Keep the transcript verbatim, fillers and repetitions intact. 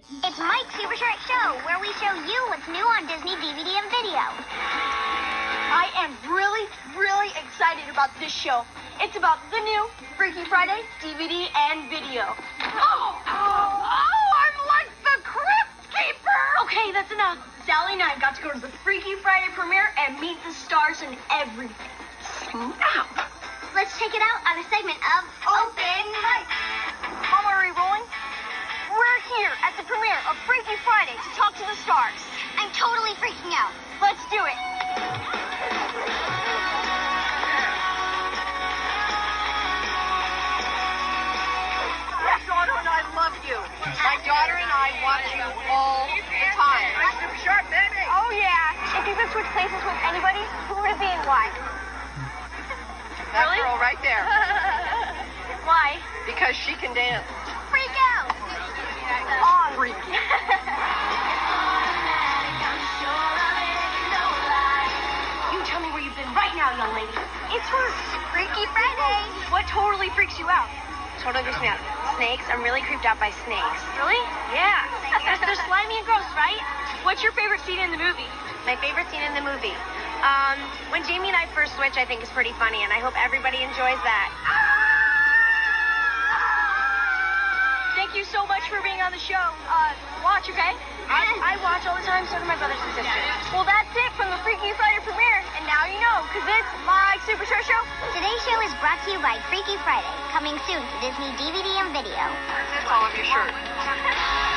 It's Mike's Super Short Show, where we show you what's new on Disney D V D and video. I am really, really excited about this show. It's about the new Freaky Friday D V D and video. Oh, oh, oh, I'm like the Crypt Keeper. Okay, that's enough. Sally and I got to go to the Freaky Friday premiere and meet the stars and everything. Snap. Let's check it out on a segment of Open Mic. Mom, are we rolling? We're here at the premiere of Freaky Friday to talk to the stars. I'm totally freaking out. Let's do it. My daughter and I love you. My daughter and I want you all the time. Super sharp, baby. Oh, yeah. If you could switch places with anybody, who would it be and why? That Really? girl right there. Why? Because she can dance. Freak out! On. Freaky. You tell me where you've been right now, young lady. It's for Freaky Friday. What totally freaks you out? Totally freaks me out. Snakes. I'm really creeped out by snakes. Really? Yeah. They're slimy and gross, right? What's your favorite scene in the movie? My favorite scene in the movie. Um, when Jamie and I first switch, I think is pretty funny, and I hope everybody enjoys that. Thank you so much for being on the show. Uh, watch, okay? I, I watch all the time, so do my brothers and sisters. Well, that's it from the Freaky Friday premiere, and now you know, because it's my Super Short Show. Today's show is brought to you by Freaky Friday, coming soon to Disney D V D and video. That's all of your shirt.